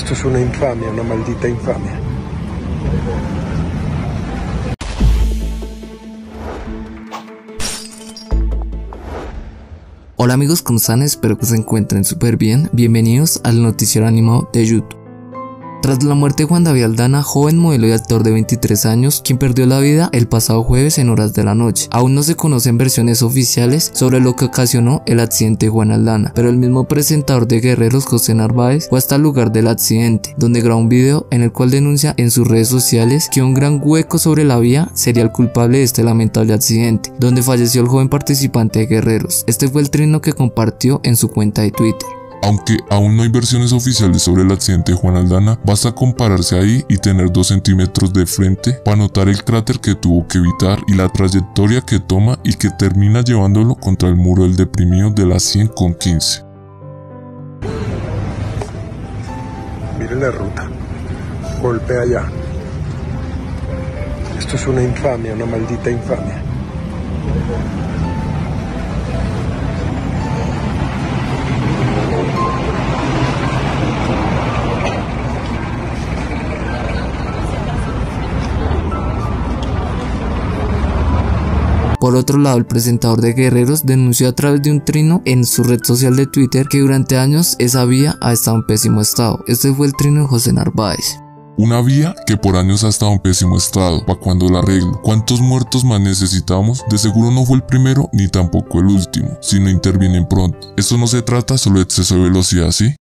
Esto es una infamia, una maldita infamia. Hola amigos, ¿cómo están? Espero que se encuentren súper bien. Bienvenidos al noticiero animado de YouTube. Tras la muerte de Juan David Aldana, joven modelo y actor de 23 años, quien perdió la vida el pasado jueves en horas de la noche. Aún no se conocen versiones oficiales sobre lo que ocasionó el accidente de Juan Aldana, pero el mismo presentador de Guerreros, José Narváez, fue hasta el lugar del accidente, donde grabó un video en el cual denuncia en sus redes sociales que un gran hueco sobre la vía sería el culpable de este lamentable accidente, donde falleció el joven participante de Guerreros. Este fue el trino que compartió en su cuenta de Twitter. Aunque aún no hay versiones oficiales sobre el accidente de Juan Aldana, basta con pararse ahí y tener 2 centímetros de frente para notar el cráter que tuvo que evitar y la trayectoria que toma y que termina llevándolo contra el muro del deprimido de la 100 con 15. Miren la ruta. Golpe allá. Esto es una infamia, una maldita infamia. Por otro lado, el presentador de Guerreros denunció a través de un trino en su red social de Twitter que durante años esa vía ha estado en pésimo estado. Este fue el trino de José Narváez. Una vía que por años ha estado en pésimo estado, ¿para cuando la arreglo? ¿Cuántos muertos más necesitamos? De seguro no fue el primero ni tampoco el último, si no intervienen pronto. Esto no se trata solo de exceso de velocidad, ¿sí?